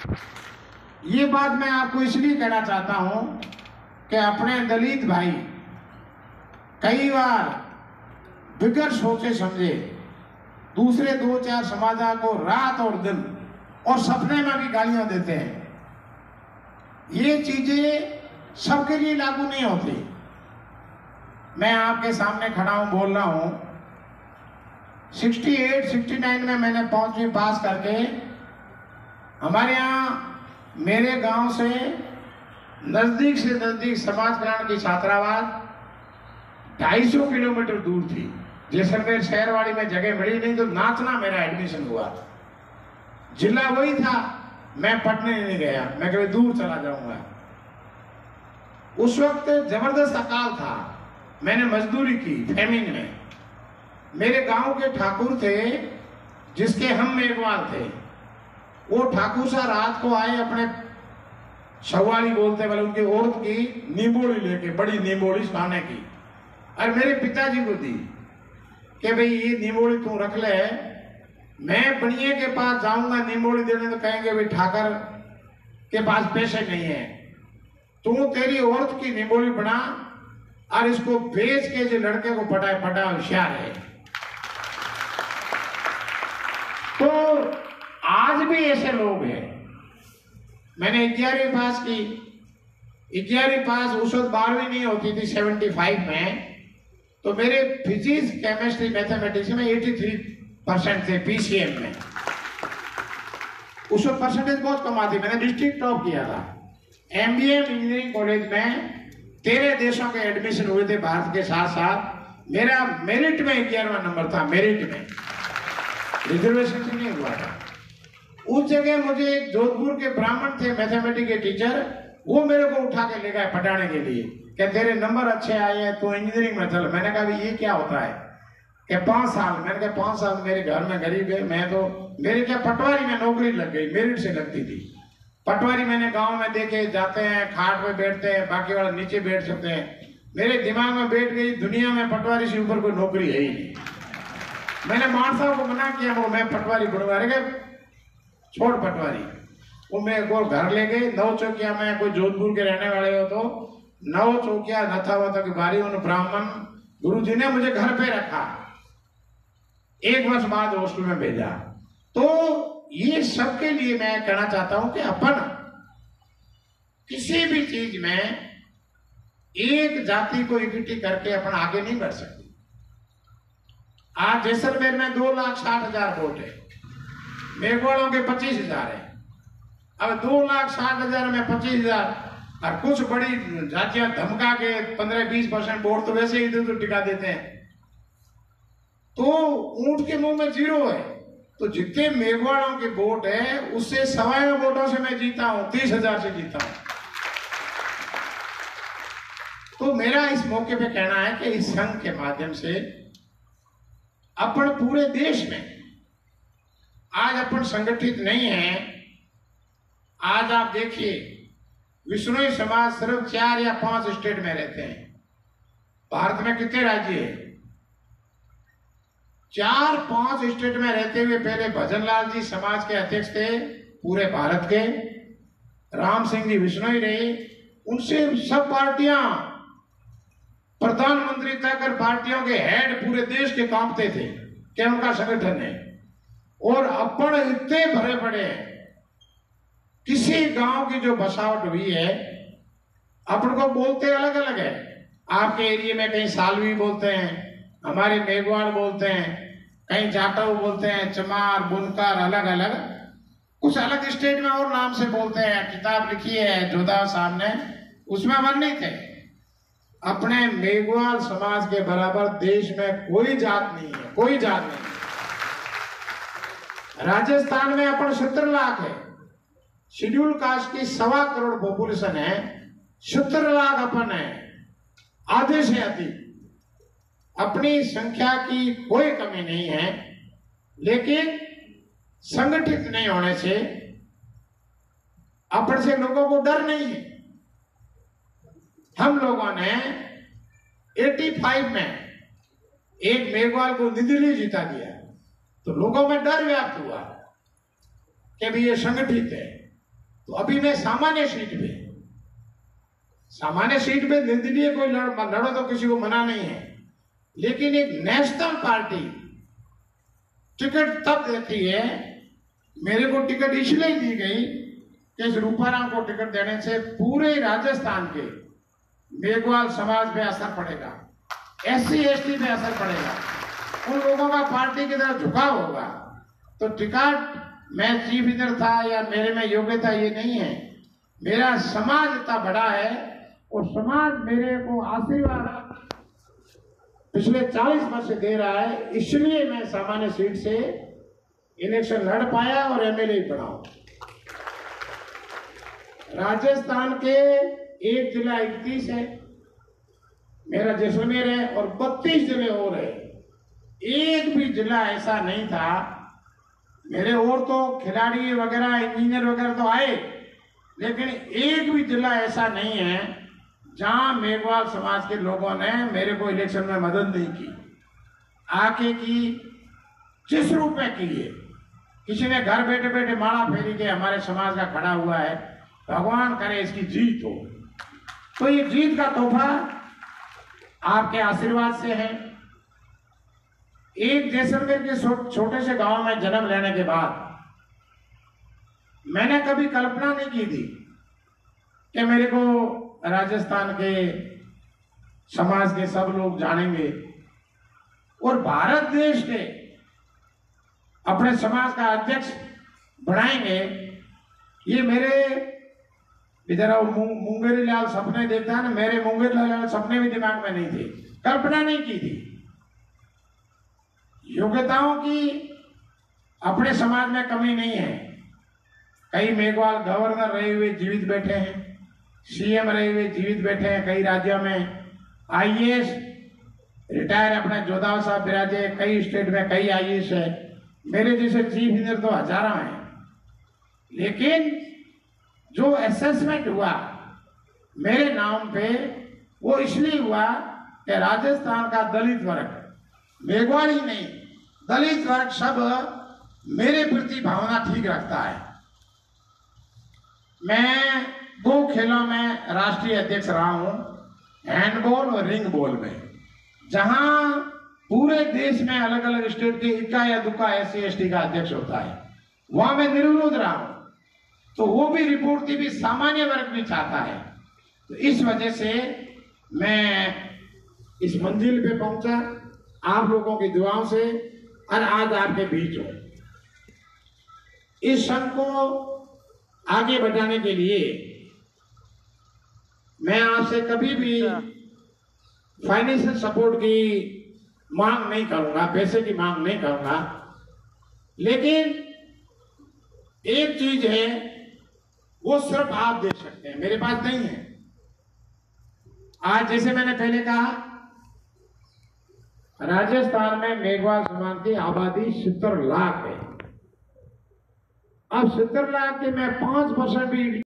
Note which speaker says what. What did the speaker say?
Speaker 1: ये बात मैं आपको इसलिए कहना चाहता हूं कि अपने दलित भाई कई बार बिगड़ सोचे समझे दूसरे 2-4 समाजा को रात और दिन और सपने में भी गालियां देते हैं। ये चीजें सबके लिए लागू नहीं होती। मैं आपके सामने खड़ा हूं, बोल रहा हूं, 68-69 में मैंने 5वीं पास करके हमारे यहाँ मेरे गांव से नजदीक समाज कल्याण की छात्रावास 250 किलोमीटर दूर थी। जैसलमेर शहरवाड़ी में जगह मिली नहीं तो नाचना मेरा एडमिशन हुआ। जिला वही था, मैं पढ़ने नहीं गया, मैं कभी दूर चला जाऊंगा। उस वक्त जबरदस्त अकाल था, मैंने मजदूरी की फेमिन में। मेरे गांव के ठाकुर थे जिसके हम मेघवाल थे, वो ठाकुर सा रात को आए अपने सवाली बोलते वाले उनकी औरत की नींबोड़ी लेके, बड़ी नींबोड़ी खाने की, और मेरे पिताजी को दी कि भाई ये नींबोड़ी तू रख ले, मैं बनिए के पास जाऊंगा नींबोड़ी देने तो कहेंगे भाई ठाकर के पास पैसे नहीं है, तू तेरी औरत की नींबोड़ी बना और इसको बेच के जो लड़के को पटा होशियार है। तो आज भी ऐसे लोग हैं। मैंने 11वीं पास की, 11वीं पास उस वक्त 12वीं नहीं होती थी 75 में, तो मेरे फिजिक्स केमिस्ट्री मैथमेटिक्स में 83% थे पीसीएम में। उस वक्त परसेंटेज बहुत कम आती, मैंने डिस्ट्रिक्ट टॉप किया था। एमबीए इंजीनियरिंग कॉलेज में 13 देशों के एडमिशन हुए थे भारत के साथ साथ। मेरा मेरिट में 11वां नंबर था, मेरिट में, रिजर्वेशन से नहीं हुआ था। उस जगह मुझे एक जोधपुर के ब्राह्मण थे मैथमेटिक्स के टीचर, वो मेरे को उठा के ले गए पढ़ाने के लिए, कि तेरे नंबर अच्छे आए हैं तो इंजीनियरिंग में चल। मैंने कहा ये क्या होता है? कि 5 साल। मैंने कहा 5 साल मेरे घर में गरीब है, मैं तो, मेरे क्या पटवारी में नौकरी लग गई, मेरिट से लगती थी। पटवारी मैंने गांव में देखे, जाते हैं खाट पे बैठते हैं, बाकी वाले नीचे बैठ सकते हैं। मेरे दिमाग में बैठ गई दुनिया में पटवारी से ऊपर कोई नौकरी है ही नहीं। मैंने मान साहब को मना किया, वो मैं पटवारी बनूंगा। छोड़ पटवारी। वो मेरे को घर ले गए 9 चौकिया में। कोई जोधपुर के रहने वाले हो तो 9 चौकिया नथा हुआ था कि बारी उन ब्राह्मण गुरुजी ने मुझे घर पे रखा, 1 वर्ष बाद हॉस्टल में भेजा। तो ये सबके लिए मैं कहना चाहता हूं कि अपन किसी भी चीज में एक जाति को इकट्ठी करके अपन आगे नहीं बढ़ सकते। आज जैसलमेर में 2,60,000 वोट है, मेघवालों के 25,000 है। अब 2,60,000 में 25,000 और कुछ बड़ी जातियां धमका के 15-20% वोट तो वैसे ही इधर तो टिका देते हैं। तो ऊंट के मुंह में 0 है। तो जितने मेघवालों के वोट है उससे 1.25 वोटों से मैं जीता हूं, 30,000 से जीता हूं। तो मेरा इस मौके पे कहना है कि इस संघ के माध्यम से अपन पूरे देश में आज अपन संगठित नहीं है। आज आप देखिए विश्नोई समाज सिर्फ 4 या 5 स्टेट में रहते हैं। भारत में कितने राज्य है? 4-5 स्टेट में रहते हुए पहले भजनलाल जी समाज के अध्यक्ष थे पूरे भारत के, राम सिंह जी विश्नोई रहे, उनसे सब पार्टियां प्रधानमंत्री तक और पार्टियों के हेड पूरे देश के कांपते थे कि उनका संगठन है। और अपन इतने भरे पड़े हैं, किसी गांव की जो बसावट हुई है, अपन को बोलते अलग अलग है। आपके एरिया में कहीं सालवी बोलते हैं, हमारे मेघवाल बोलते हैं, कहीं जाटव बोलते हैं, चमार, बुनकर, अलग अलग, कुछ अलग स्टेट में और नाम से बोलते हैं। किताब लिखी है जोधा साहब ने, उसमें वर्णित है। अपने मेघवाल समाज के बराबर देश में कोई जात नहीं है, कोई जात नहीं। राजस्थान में अपन 70 लाख है, शेड्यूल कास्ट की 1.25 करोड़ पॉपुलेशन है, 70 लाख अपन है, आधे से अधिक। अपनी संख्या की कोई कमी नहीं है, लेकिन संगठित नहीं होने से अपन से लोगों को डर नहीं है। हम लोगों ने 85 में एक मेघवाल को निर्दलीय जिता दिया, तो लोगों में डर व्याप्त हुआ कि भी ये संगठित है। तो अभी मैं सामान्य सीट पे निर्दलीय कोई लड़ो तो किसी को मना नहीं है, लेकिन एक नेशनल पार्टी टिकट तब देती है। मेरे को टिकट इसलिए दी गई कि इस रूपाराम को टिकट देने से पूरे राजस्थान के मेघवाल समाज पे असर पड़ेगा, SC ST पे असर पड़ेगा, उन लोगों का पार्टी की तरफ झुकाव होगा। तो टिकट मैं चीफ मिनिस्टर था या मेरे में योग्यता ये नहीं है, मेरा समाज इतना बड़ा है और समाज मेरे को आशीर्वाद पिछले 40 वर्ष से दे रहा है, इसलिए मैं सामान्य सीट से इलेक्शन लड़ पाया और MLA बना। राजस्थान के एक जिला 31 है, मेरा जैसलमेर है, और 32 जिले और है। एक भी जिला ऐसा नहीं था, मेरे और तो खिलाड़ी वगैरह इंजीनियर वगैरह तो आए, लेकिन एक भी जिला ऐसा नहीं है जहां मेघवाल समाज के लोगों ने मेरे को इलेक्शन में मदद नहीं की। आके की जिस रूप में की है, किसी ने घर बैठे बैठे माला फेरी के हमारे समाज का खड़ा हुआ है, भगवान करे इसकी जीत हो। तो ये जीत का तोहफा आपके आशीर्वाद से है। एक जैसलमेर के छोटे से गांव में जन्म लेने के बाद मैंने कभी कल्पना नहीं की थी कि मेरे को राजस्थान के समाज के सब लोग जानेंगे और भारत देश के अपने समाज का अध्यक्ष बनाएंगे। ये मेरे इधर मुंगेरी लाल सपने देखता है ना, मेरे मुंगेरी लाल सपने भी दिमाग में नहीं थे, कल्पना नहीं की थी। योग्यताओं की अपने समाज में कमी नहीं है। कई मेघवाल गवर्नर रहे हुए जीवित बैठे हैं, CM रहे हुए जीवित बैठे हैं, कई राज्यों में IAS रिटायर अपने जोधाव साहब विराजे, कई स्टेट में कई IAS है। मेरे जैसे चीफ मिनिस्टर तो हजारों हैं, लेकिन जो असेसमेंट हुआ मेरे नाम पे वो इसलिए हुआ कि राजस्थान का दलित वर्ग, मेघवाल ही नहीं, दलित वर्ग सब मेरे प्रति भावना ठीक रखता है। मैं 2 खेलों में राष्ट्रीय अध्यक्ष रहा हूं, हैंडबॉल और रिंग बॉल में, जहां पूरे देश में अलग अलग स्टेट के इक्का या दुक्का SC ST का अध्यक्ष होता है, वहां मैं निर्विरोध रहा हूं। तो वो भी रिपोर्ट थी भी सामान्य वर्ग भी चाहता है। तो इस वजह से मैं इस मंजिल पे पहुंचा आप लोगों की दुआओं से, और आज आपके बीच हूं। इस संघ को आगे बढ़ाने के लिए मैं आपसे कभी भी फाइनेंशियल सपोर्ट की मांग नहीं करूंगा, पैसे की मांग नहीं करूंगा, लेकिन एक चीज है वो सिर्फ आप दे सकते हैं, मेरे पास नहीं है। आज जैसे मैंने पहले कहा, राजस्थान में मेघवाल समाज की आबादी 70 लाख है। अब 70 लाख के मैं 5% भी